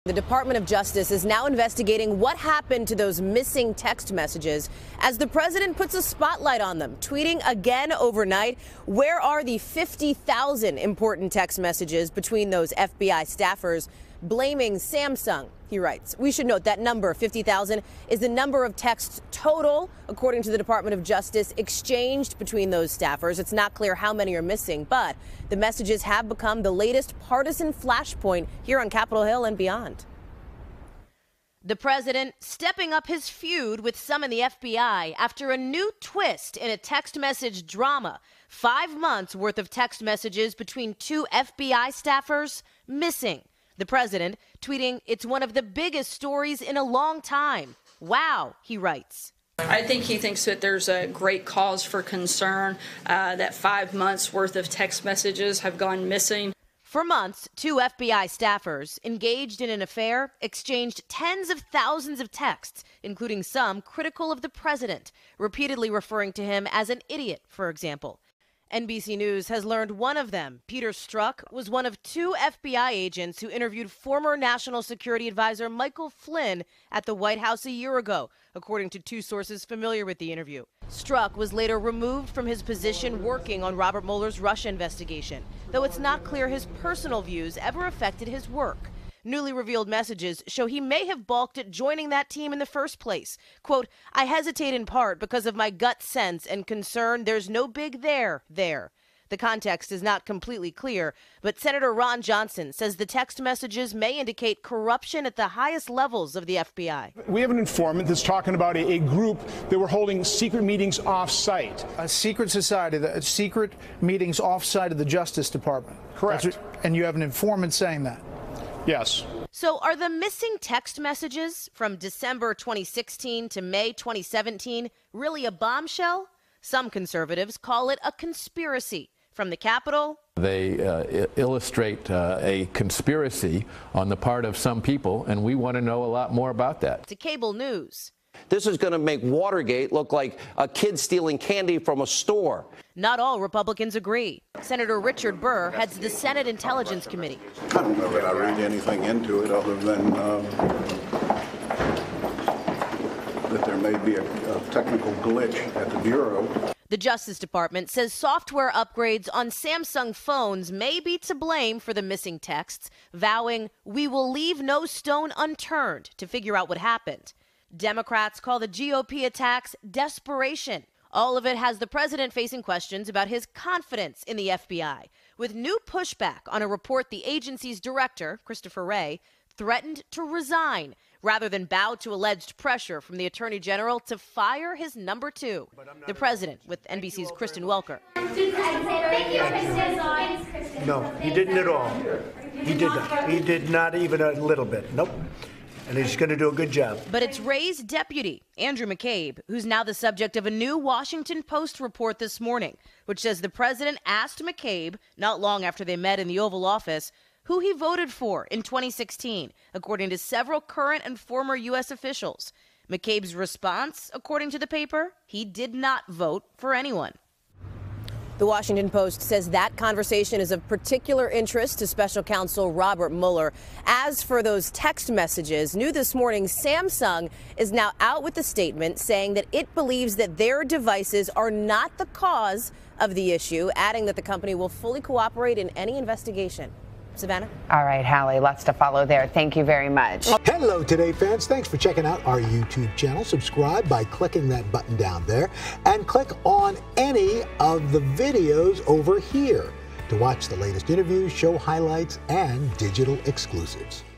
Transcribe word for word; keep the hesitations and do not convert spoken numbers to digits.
The Department of Justice is now investigating what happened to those missing text messages as the president puts a spotlight on them, tweeting again overnight. Where are the fifty thousand important text messages between those F B I staffers blaming Samsung? He writes, we should note that number, fifty thousand, is the number of texts total, according to the Department of Justice, exchanged between those staffers. It's not clear how many are missing, but the messages have become the latest partisan flashpoint here on Capitol Hill and beyond. The president stepping up his feud with some in the F B I after a new twist in a text message drama. Five months worth of text messages between two F B I staffers missing. The president tweeting, it's one of the biggest stories in a long time. Wow, he writes. I think he thinks that there's a great cause for concern uh, that five months worth of text messages have gone missing. For months, two F B I staffers engaged in an affair exchanged tens of thousands of texts, including some critical of the president, repeatedly referring to him as an idiot, for example. N B C News has learned one of them, Peter Strzok, was one of two F B I agents who interviewed former National Security Advisor Michael Flynn at the White House a year ago, according to two sources familiar with the interview. Strzok was later removed from his position working on Robert Mueller's Russia investigation, though it's not clear his personal views ever affected his work. Newly revealed messages show he may have balked at joining that team in the first place. Quote, I hesitate in part because of my gut sense and concern there's no big there there. The context is not completely clear, but Senator Ron Johnson says the text messages may indicate corruption at the highest levels of the F B I. We have an informant that's talking about a, a group that were holding secret meetings off-site. A secret society, the secret meetings off-site of the Justice Department. Correct. What, and you have an informant saying that. Yes. So are the missing text messages from December twenty sixteen to May twenty seventeen really a bombshell? Some conservatives call it a conspiracy. From the Capitol, they uh, illustrate uh, a conspiracy on the part of some people, and we want to know a lot more about that. To cable news. This is going to make Watergate look like a kid stealing candy from a store. Not all Republicans agree. Senator Richard Burr heads the Senate Intelligence Committee. I don't know that I read anything into it other than um, that there may be a, a technical glitch at the Bureau. The Justice Department says software upgrades on Samsung phones may be to blame for the missing texts, vowing, we will leave no stone unturned to figure out what happened. Democrats call the G O P attacks desperation. All of it has the president facing questions about his confidence in the F B I, with new pushback on a report the agency's director, Christopher Wray, threatened to resign rather than bow to alleged pressure from the attorney general to fire his number two. The president with N B C's Kristen Welker. No, he didn't at all. He did not. He did not even a little bit. Nope. And he's going to do a good job. But it's Wray's deputy, Andrew McCabe, who's now the subject of a new Washington Post report this morning, which says the president asked McCabe, not long after they met in the Oval Office, who he voted for in twenty sixteen, according to several current and former U S officials. McCabe's response, according to the paper, he did not vote for anyone. The Washington Post says that conversation is of particular interest to special counsel Robert Mueller. As for those text messages, new this morning, Samsung is now out with a statement saying that it believes that their devices are not the cause of the issue, adding that the company will fully cooperate in any investigation. Savannah? All right, Hallie, lots to follow there. Thank you very much. Hello, Today fans. Thanks for checking out our YouTube channel. Subscribe by clicking that button down there and click on any of the videos over here to watch the latest interviews, show highlights, and digital exclusives.